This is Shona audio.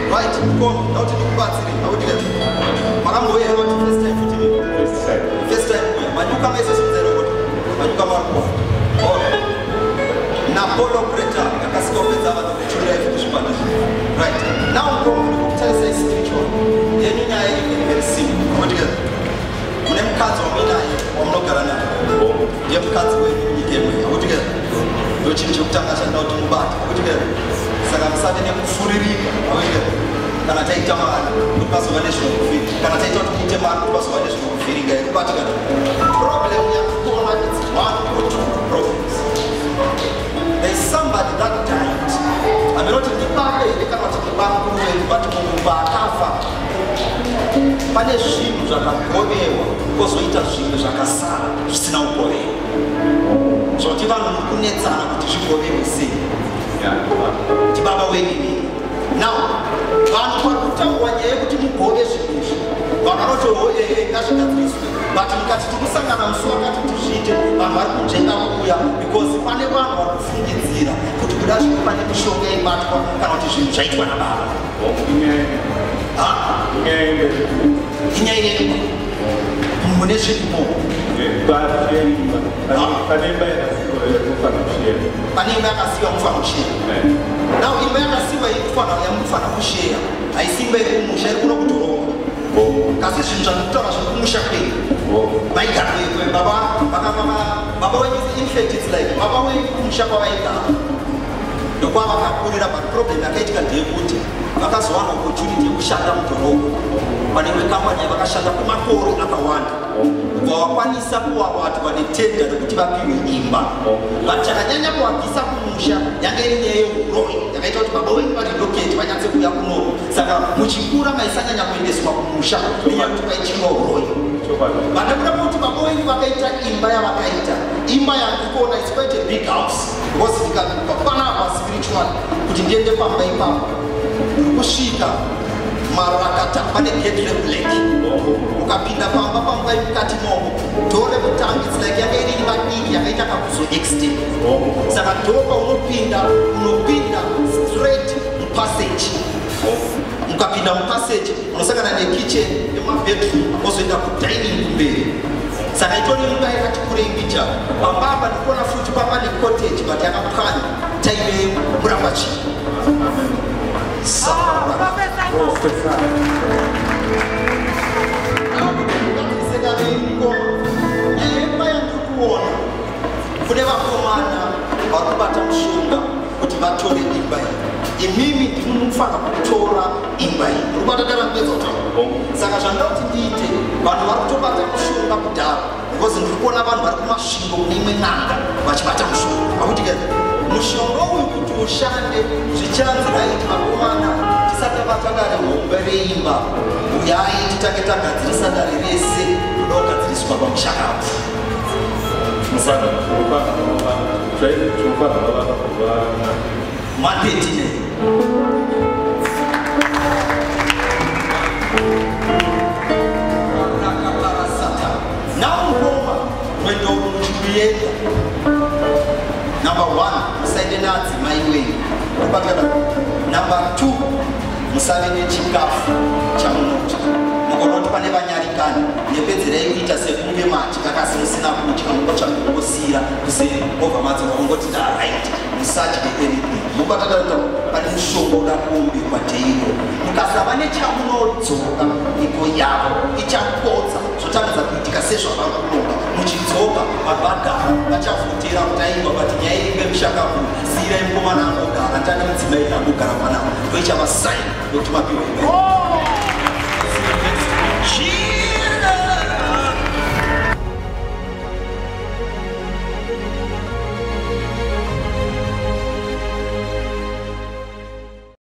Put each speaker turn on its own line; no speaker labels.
Right, go out in the party. How would you get? Madam, we have first time for you. First time. When you come as a citizen, when you come out. Oh, Napolo Preta, I can stop it out of the children. Right, now go to tell us spiritual. Then you know, very simple. How would you get? When I'm cut on midnight, I'm not going to. You cut away, you get me. How would you get? You change your tongue as a not in bad. How would you get? Salam suddenly fully can I take time to pass over this movie? Can I take out to the man to pass over this movie? But problem is one or two problems. There is somebody that died. I mean, not in the back, they cannot take the back away, but to move back half. Pale shimu za kakolewa, koso ita shimu za kasara, sina ukolewa. So tivano kunetsana kuti zvigolewe sei. Tibaba wenini. Now, vanhu varikutaura nyaya yekuti mugove zvinhu vakanoti hoye ngazvigadziriswe but mukati tikusangana musi wakati tizviite vanhu vari kunzvenga kuuya because pane vanhu vari kufungidzira kuti kuda zvino pane mishonga ibatwa kana kuti zvinhu zvaitwa nababa inyaya yenyu mune zvirimo pane imba yakasiyiwa mufana kushera now imba yakasiyiwa yamufana kushera haisi imba yekumusha iri kuno kudhorobha kasi zvinhu zvandikutaura zvekumusha kudei vaigara baba wenyu infect its like baba wenyu kumusha kwavaigara ndokwava vakakurira but problem yakaitika ndeyekuti vakazowana opportunity yekushanda mudhorobha pane imwe kambani yavakashanda kwemakore akawanda vakwanisa kuwavati vane tenda rekuti vapiwe imba but chakanyanya kuvabvisa kumusha yange iri nyaya yeuroi yakaita kuti baba wenyu variloketi vanyatse kuuya kunoku saka muchikura maisanyanya kuendeswa kumusha nenyaya kuti vaichinga uroi vandakura kuti baba wenyu vakaita imba yavakaita imba yandikuona is quite a big house because ndikapana spiritual kuti ndiende pamba ipapo kusvika marakata pane gate reblack ukapinda pamba pamba mukati momo dore mutangi it's like yake iri madiki yakaita kakuzo extend saka dhopa unopinda straight mupassage mukapinda mupassage unosangana nekitchen nemabedroom ozoenda kudining kumberi saka itori imba yakati kurei mbicha pambapa ndikuona futi papa necottage but yakapwanya taime murabachi kune vakomana varikubata mushonga kuti vatore imba iyi imimi ndinofanira kutora imba iyi urikubata darambedza kutaura saka zvandauti ndiite vanhu vari kutobata mushonga kudhara because ndiri kuona vanhu vari kumasvingo kune imwe n'anga vachibata mushonga akuti mushonga uyu kuti ushande zvichanzi raiti vakomana tisati vatagare hombe reimba uyai titange tagadzirisa dare rese kuda kugadziriswa pamushakapu madetine rakaparasata naungoma mwendo muchikuyenda number 1 musaende nadzimai wenyu kubatana number 2 musave nechikafu chamunodya mukaona kuti pane vanyarikani nepedzerei kuita sekunge madya kasi musina kudya mungotsvangongosiyira kuseri obva madzoka ungoti daraiti musadye anything mubatata pane mushonga uda kuumbirwa teiko mukasava nechamunodzoka iko yavo ichapodza zvotanidza kuitika sezvavakulonga muchidzoka vanhu vagara vachavhotera kuti aingwa bati nyaya inge mushakapu siyirai mukomana angogara tane mudzimai angogara panavo ndoichava saini yokuti mapiwa imba